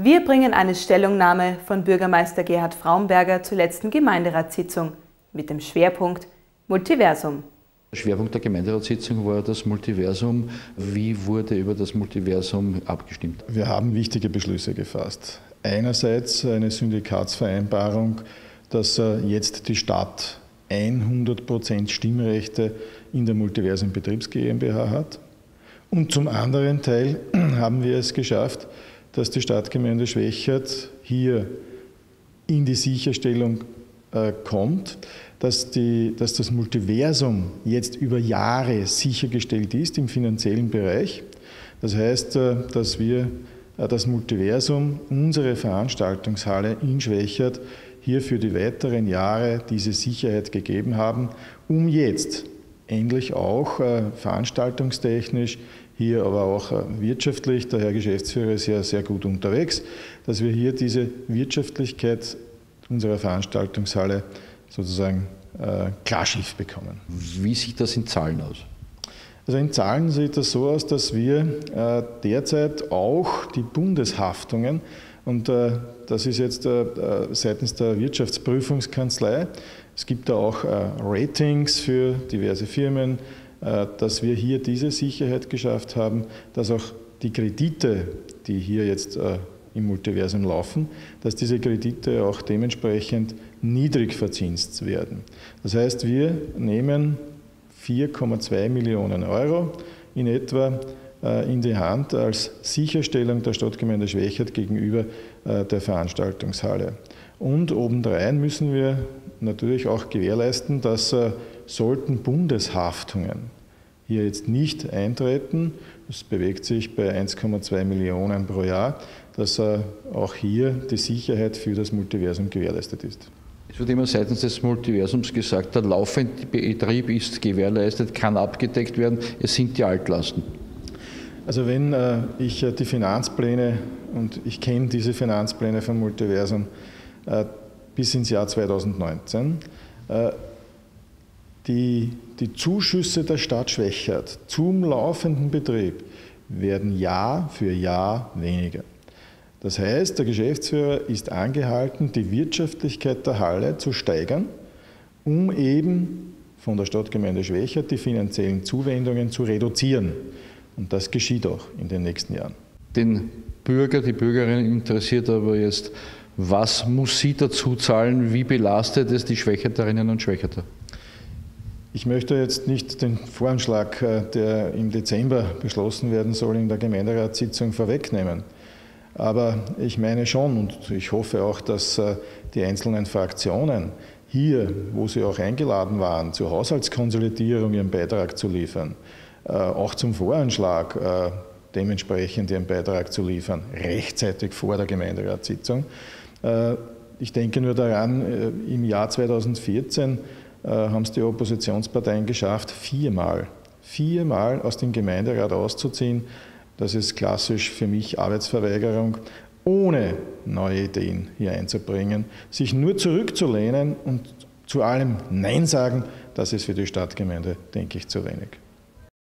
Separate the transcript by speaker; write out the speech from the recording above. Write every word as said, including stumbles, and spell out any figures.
Speaker 1: Wir bringen eine Stellungnahme von Bürgermeister Gerhard Fraumberger zur letzten Gemeinderatssitzung mit dem Schwerpunkt Multiversum.
Speaker 2: Der Schwerpunkt der Gemeinderatssitzung war das Multiversum. Wie wurde über das Multiversum abgestimmt?
Speaker 3: Wir haben wichtige Beschlüsse gefasst. Einerseits eine Syndikatsvereinbarung, dass jetzt die Stadt hundert Prozent Stimmrechte in der Multiversum Betriebs GmbH hat. Und zum anderen Teil haben wir es geschafft, dass die Stadtgemeinde Schwechat hier in die Sicherstellung äh, kommt, dass, die, dass das Multiversum jetzt über Jahre sichergestellt ist im finanziellen Bereich. Das heißt, äh, dass wir äh, das Multiversum, unsere Veranstaltungshalle in Schwechat, hier für die weiteren Jahre diese Sicherheit gegeben haben, um jetzt endlich auch äh, veranstaltungstechnisch, hier aber auch äh, wirtschaftlich, der Herr Geschäftsführer ist ja sehr gut unterwegs, dass wir hier diese Wirtschaftlichkeit unserer Veranstaltungshalle sozusagen äh, Klarschiff bekommen.
Speaker 2: Wie sieht das in Zahlen aus?
Speaker 3: Also in Zahlen sieht das so aus, dass wir äh, derzeit auch die Bundeshaftungen, und äh, das ist jetzt äh, seitens der Wirtschaftsprüfungskanzlei, es gibt da auch äh, Ratings für diverse Firmen, äh, dass wir hier diese Sicherheit geschafft haben, dass auch die Kredite, die hier jetzt äh, im Multiversum laufen, dass diese Kredite auch dementsprechend niedrig verzinst werden. Das heißt, wir nehmen vier Komma zwei Millionen Euro in etwa in die Hand als Sicherstellung der Stadtgemeinde Schwechat gegenüber der Veranstaltungshalle. Und obendrein müssen wir natürlich auch gewährleisten, dass sollten Bundeshaftungen hier jetzt nicht eintreten, das bewegt sich bei eins Komma zwei Millionen pro Jahr, dass auch hier die Sicherheit für das Multiversum gewährleistet ist.
Speaker 2: Es wird immer seitens des Multiversums gesagt, der laufende Betrieb ist gewährleistet, kann abgedeckt werden, es sind die Altlasten.
Speaker 3: Also wenn äh, ich äh, die Finanzpläne, und ich kenne diese Finanzpläne vom Multiversum äh, bis ins Jahr zweitausendneunzehn, äh, die, die Zuschüsse der Stadt Schwechat zum laufenden Betrieb werden Jahr für Jahr weniger. Das heißt, der Geschäftsführer ist angehalten, die Wirtschaftlichkeit der Halle zu steigern, um eben von der Stadtgemeinde Schwechat die finanziellen Zuwendungen zu reduzieren. Und das geschieht auch in den nächsten Jahren.
Speaker 2: Den Bürger, die Bürgerin interessiert aber jetzt, was muss sie dazu zahlen, wie belastet es die Schwechaterinnen und Schwechater?
Speaker 3: Ich möchte jetzt nicht den Voranschlag, der im Dezember beschlossen werden soll, in der Gemeinderatssitzung vorwegnehmen. Aber ich meine schon, und ich hoffe auch, dass die einzelnen Fraktionen hier, wo sie auch eingeladen waren, zur Haushaltskonsolidierung ihren Beitrag zu liefern, auch zum Voranschlag dementsprechend ihren Beitrag zu liefern, rechtzeitig vor der Gemeinderatssitzung. Ich denke nur daran, im Jahr zweitausendvierzehn haben es die Oppositionsparteien geschafft, viermal, viermal aus dem Gemeinderat auszuziehen. Das ist klassisch für mich Arbeitsverweigerung, ohne neue Ideen hier einzubringen, sich nur zurückzulehnen und zu allem Nein sagen, das ist für die Stadtgemeinde, denke ich, zu wenig.